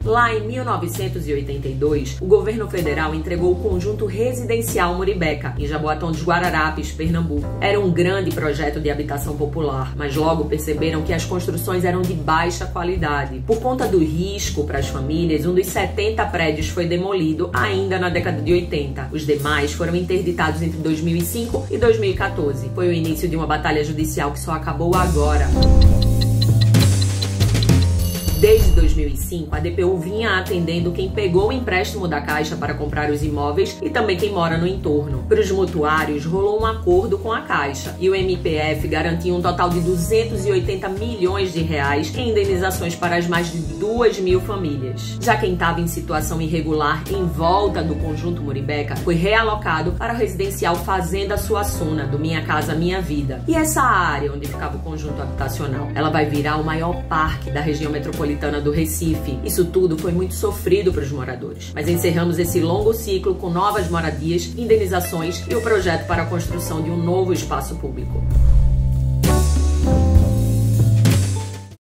Lá em 1982, o governo federal entregou o conjunto residencial Muribeca, em Jaboatão dos Guararapes, Pernambuco. Era um grande projeto de habitação popular, mas logo perceberam que as construções eram de baixa qualidade. Por conta do risco para as famílias, um dos 70 prédios foi demolido ainda na década de 80. Os demais foram interditados entre 2005 e 2014. Foi o início de uma batalha judicial que só acabou agora. Desde 2005, a DPU vinha atendendo quem pegou o empréstimo da Caixa para comprar os imóveis e também quem mora no entorno. Para os mutuários, rolou um acordo com a Caixa e o MPF garantiu um total de 280 milhões de reais em indenizações para as mais de 2.000 famílias. Já quem estava em situação irregular em volta do conjunto Muribeca foi realocado para o residencial Fazenda Suassuna, do Minha Casa Minha Vida. E essa área onde ficava o conjunto habitacional, ela vai virar o maior parque da região metropolitana do Recife. Isso tudo foi muito sofrido para os moradores. Mas encerramos esse longo ciclo com novas moradias, indenizações e o projeto para a construção de um novo espaço público.